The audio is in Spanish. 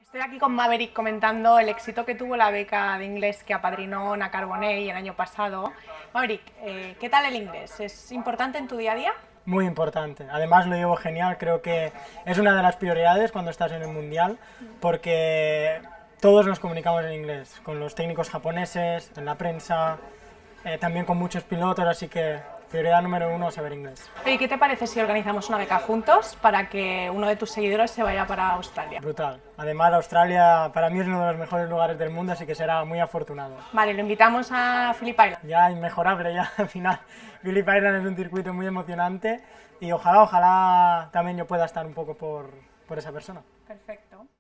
Estoy aquí con Maverick comentando el éxito que tuvo la beca de inglés que apadrinó Narbonell el año pasado. Maverick, ¿qué tal el inglés? ¿Es importante en tu día a día? Muy importante. Además lo llevo genial, creo que es una de las prioridades cuando estás en el mundial, porque todos nos comunicamos en inglés, con los técnicos japoneses, en la prensa, también con muchos pilotos, así que prioridad número uno, saber inglés. ¿Y qué te parece si organizamos una beca juntos para que uno de tus seguidores se vaya para Australia? Brutal. Además Australia para mí es uno de los mejores lugares del mundo, así que será muy afortunado. Vale, lo invitamos a Phillip Island. Ya inmejorable, ya al final. Phillip Island es un circuito muy emocionante y ojalá también yo pueda estar un poco por esa persona. Perfecto.